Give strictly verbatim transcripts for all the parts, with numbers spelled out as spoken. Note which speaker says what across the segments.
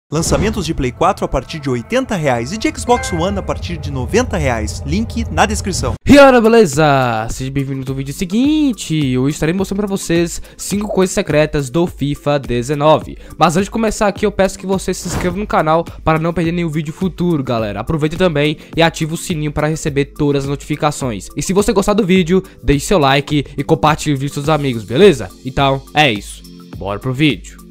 Speaker 1: Lançamentos de Play quatro a partir de oitenta reais e de Xbox One a partir de noventa reais. Link na descrição.
Speaker 2: E aí, beleza? Seja bem-vindo ao vídeo seguinte. Hoje estarei mostrando pra vocês cinco coisas secretas do FIFA dezenove. Mas antes de começar aqui, eu peço que você se inscreva no canal para não perder nenhum vídeo futuro, galera. Aproveite também e ative o sininho para receber todas as notificações. E se você gostar do vídeo, deixe seu like e compartilhe o vídeo com seus amigos, beleza? Então, é isso. Bora pro vídeo.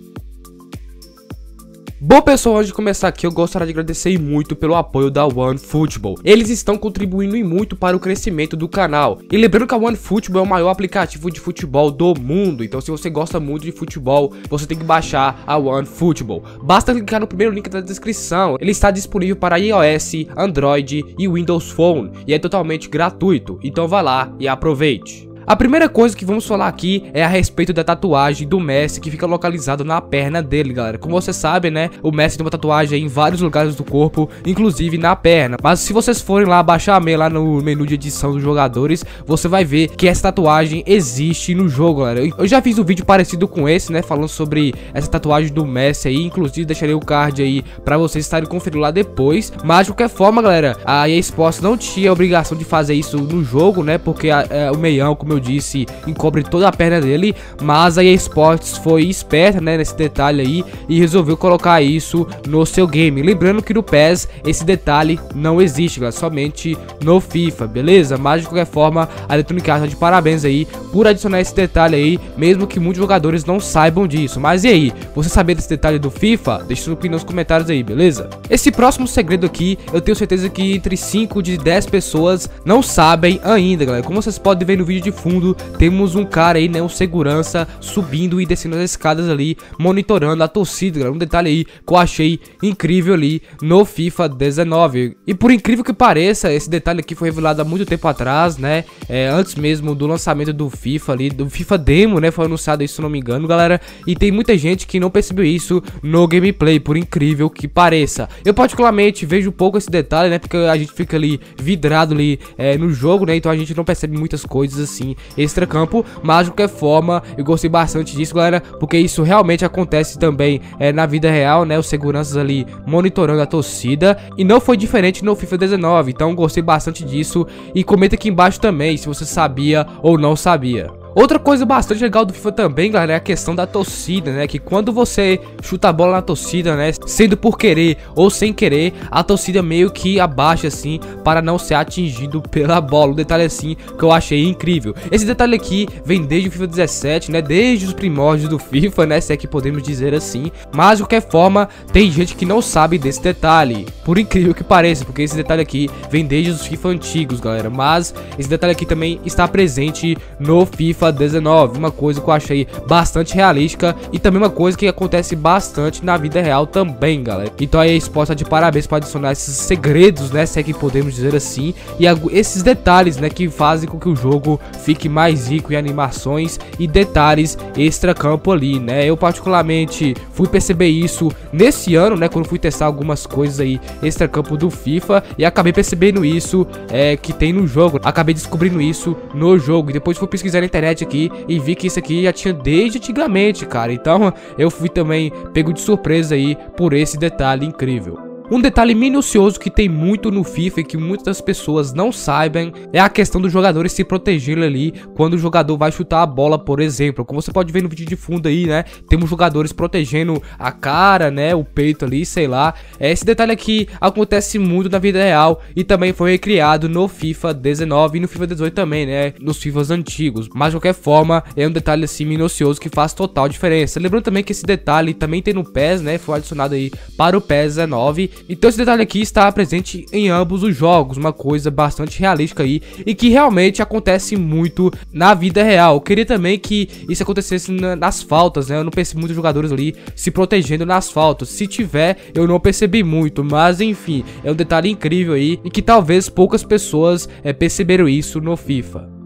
Speaker 2: Bom, pessoal, antes de começar aqui, eu gostaria de agradecer muito pelo apoio da OneFootball. Eles estão contribuindo muito para o crescimento do canal. E lembrando que a OneFootball é o maior aplicativo de futebol do mundo. Então, se você gosta muito de futebol, você tem que baixar a OneFootball. Basta clicar no primeiro link da descrição. Ele está disponível para iOS, Android e Windows Phone. E é totalmente gratuito. Então, vá lá e aproveite. A primeira coisa que vamos falar aqui é a respeito da tatuagem do Messi que fica localizado na perna dele, galera. Como vocês sabem, né, o Messi tem uma tatuagem em vários lugares do corpo, inclusive na perna. Mas se vocês forem lá baixar a meia lá no menu de edição dos jogadores, você vai ver que essa tatuagem existe no jogo, galera. Eu já fiz um vídeo parecido com esse, né, falando sobre essa tatuagem do Messi aí, inclusive deixarei o card aí pra vocês estarem conferindo lá depois. Mas de qualquer forma, galera, a E A Sports não tinha a obrigação de fazer isso no jogo, né, porque a, a, o meião, como eu disse, encobre toda a perna dele, mas a E A Sports foi esperta, né, nesse detalhe aí e resolveu colocar isso no seu game. Lembrando que no P E S esse detalhe não existe, galera, somente no FIFA, beleza? Mas de qualquer forma, a Electronic Arts tá de parabéns aí por adicionar esse detalhe aí, mesmo que muitos jogadores não saibam disso. Mas e aí, você sabia desse detalhe do FIFA? Deixa sua opinião nos comentários aí, beleza? Esse próximo segredo aqui, eu tenho certeza que entre cinco de dez pessoas não sabem ainda, galera. Como vocês podem ver no vídeo de fundo, temos um cara aí, né, um segurança subindo e descendo as escadas ali, monitorando a torcida, galera. Um detalhe aí que eu achei incrível ali no FIFA dezenove. E por incrível que pareça, esse detalhe aqui foi revelado há muito tempo atrás, né, é, antes mesmo do lançamento do FIFA ali, do FIFA Demo, né, foi anunciado isso, se não me engano, galera. E tem muita gente que não percebeu isso no gameplay, por incrível que pareça. Eu particularmente vejo pouco esse detalhe, né, porque a gente fica ali vidrado ali é, no jogo, né, então a gente não percebe muitas coisas assim extra-campo, mas de qualquer forma eu gostei bastante disso, galera, porque isso realmente acontece também é, na vida real, né, os seguranças ali monitorando a torcida, e não foi diferente no FIFA dezenove, então gostei bastante disso. E comenta aqui embaixo também se você sabia ou não sabia. Outra coisa bastante legal do FIFA também, galera, é a questão da torcida, né? Que quando você chuta a bola na torcida, né, sendo por querer ou sem querer, a torcida meio que abaixa assim para não ser atingido pela bola. Um detalhe assim que eu achei incrível. Esse detalhe aqui vem desde o FIFA dezessete, né? Desde os primórdios do FIFA, né? Se é que podemos dizer assim. Mas de qualquer forma, tem gente que não sabe desse detalhe. Por incrível que pareça, porque esse detalhe aqui vem desde os FIFA antigos, galera. Mas esse detalhe aqui também está presente no FIFA dezenove, uma coisa que eu achei bastante realística e também uma coisa que acontece bastante na vida real também, galera. Então a E A Sports tá de parabéns para adicionar esses segredos, né, se é que podemos dizer assim, e esses detalhes, né, que fazem com que o jogo fique mais rico em animações e detalhes extra-campo ali, né. Eu particularmente fui perceber isso nesse ano, né, quando fui testar algumas coisas aí extra-campo do FIFA, e acabei percebendo isso é, que tem no jogo, acabei descobrindo isso no jogo, e depois fui pesquisar na internet aqui e vi que isso aqui já tinha desde antigamente, cara. Então eu fui também pego de surpresa aí por esse detalhe incrível. Um detalhe minucioso que tem muito no FIFA e que muitas pessoas não sabem é a questão dos jogadores se protegerem ali quando o jogador vai chutar a bola, por exemplo. Como você pode ver no vídeo de fundo aí, né, temos jogadores protegendo a cara, né, o peito ali, sei lá. Esse detalhe aqui acontece muito na vida real e também foi recriado no FIFA dezenove e no FIFA dezoito também, né, nos FIFAs antigos. Mas de qualquer forma, é um detalhe assim minucioso que faz total diferença. Lembrando também que esse detalhe também tem no P E S, né, foi adicionado aí para o P E S dezenove. Então esse detalhe aqui está presente em ambos os jogos, uma coisa bastante realística aí e que realmente acontece muito na vida real. Eu queria também que isso acontecesse na, nas faltas, né? Eu não percebi muitos jogadores ali se protegendo nas faltas. Se tiver, eu não percebi muito, mas enfim, é um detalhe incrível aí e que talvez poucas pessoas é, perceberam isso no FIFA.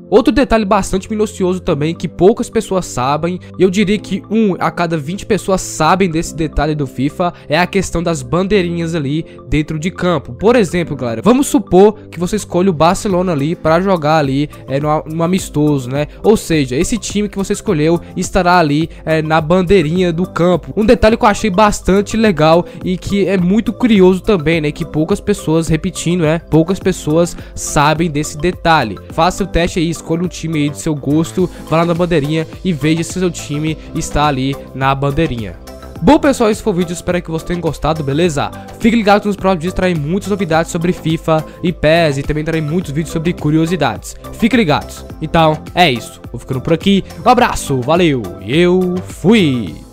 Speaker 2: Outro detalhe bastante minucioso também que poucas pessoas sabem, e eu diria que um a cada vinte pessoas sabem desse detalhe do FIFA, é a questão das bandeirinhas ali dentro de campo. Por exemplo, galera, vamos supor que você escolhe o Barcelona ali para jogar ali é, no, no amistoso, né? Ou seja, esse time que você escolheu estará ali é, na bandeirinha do campo. Um detalhe que eu achei bastante legal e que é muito curioso também, né? Que poucas pessoas, repetindo, né? Poucas pessoas sabem desse detalhe. Faça o teste aí, escolha um time aí do seu gosto, vá lá na bandeirinha e veja se seu time está ali na bandeirinha. Bom, pessoal, esse foi o vídeo, espero que vocês tenham gostado, beleza? Fique ligado que nos próximos dias trarei muitas novidades sobre FIFA e P E S e também trarei muitos vídeos sobre curiosidades. Fiquem ligados. Então, é isso. Vou ficando por aqui. Um abraço, valeu e eu fui!